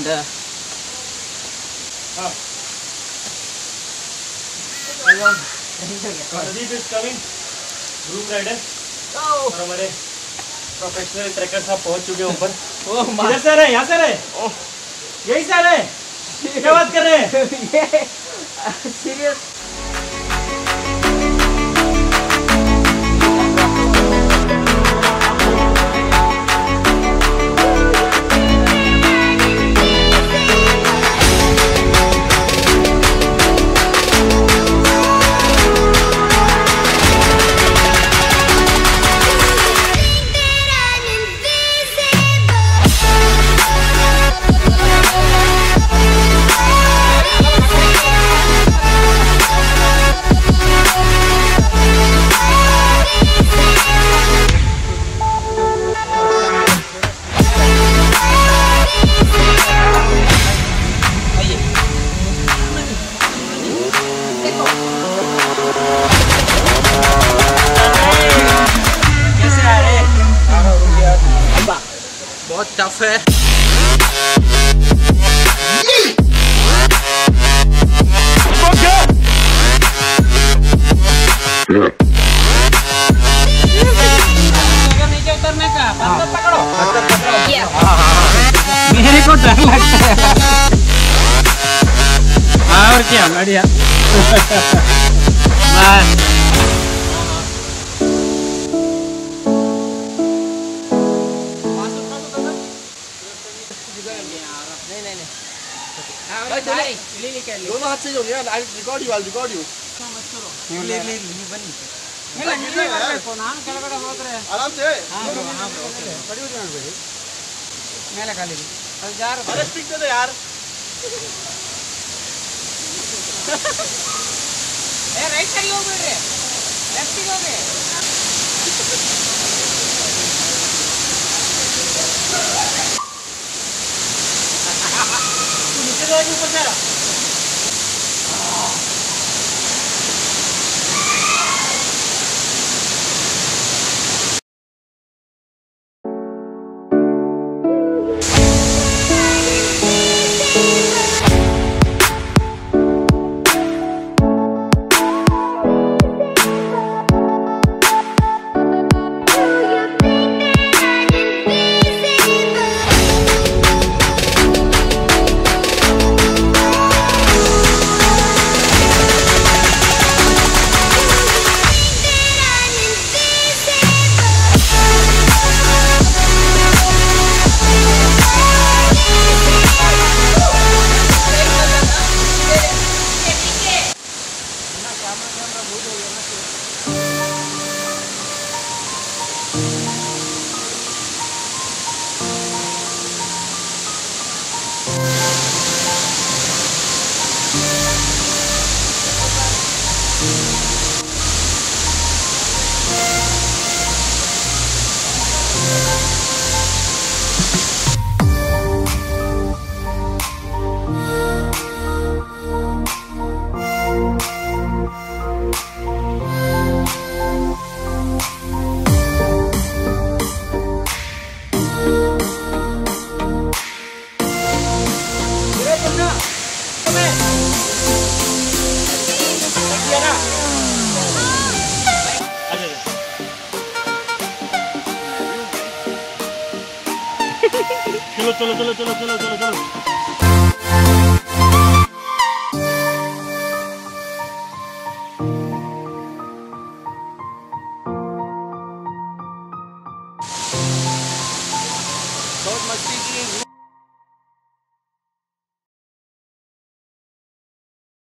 Yeah. This is coming. Vroom rider. और हमारे professional tracker साहब पहुंच चुके हैं ऊपर। किधर से आ रहे हैं? यहाँ से आ रहे हैं? यही से आ रहे हैं? क्या बात कर रहे हैं? सीरियस? बहुत टफ है। नीचे उतरने का पत्थर पकड़ो, पत्थर पकड़ो। मेरे को डर लगता है। और क्या बढ़िया। बस दोनों हाथ से हो गया। I record you, I record you. ले बनी आराम से। मैं लगा ले अरे स्पीक दे यार। राइट साइड हो गए, लेफ्ट साइड हो गए। नीचे दो ऊपर जा। चलो चलो चलो चलो चलो चलो चलो। बहुत मस्ती की।